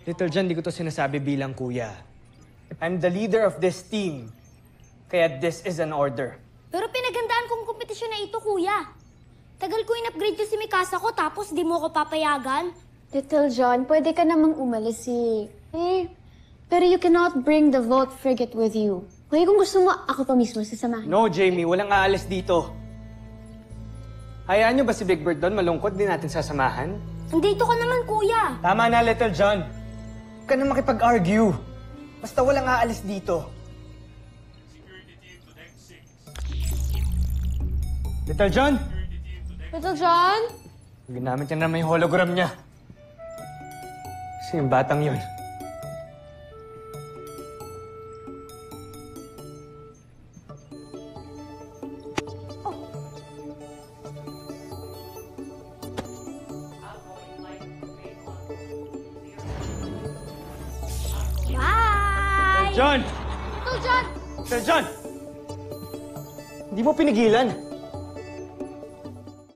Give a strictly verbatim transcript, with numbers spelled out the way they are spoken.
Little John, di ko to sinasabi bilang kuya. I'm the leader of this team. Kaya this is an order. Pero pinagandaan kong kompetisyon na ito, kuya. Tagal ko in-upgrade yung si Mikasa ko, tapos di mo ko papayagan. Little John, pwede ka namang umalis eh. Eh, pero you cannot bring the vault frigate with you. Kaya kung gusto mo, ako pa mismo sasamahan. No, Jamie, walang aalis dito. Hayaan nyo ba si Big Bird doon? Malungkot din natin sasamahan. Nandito ka naman, kuya. Tama na, Little John. Huwag ka na makipag-argue. Basta walang aalis dito. Little John? Little John? Ginamit niya naman yung hologram niya. Kasi yung batang yun. Bye! John! Little John! Little John! Hindi mo pinigilan.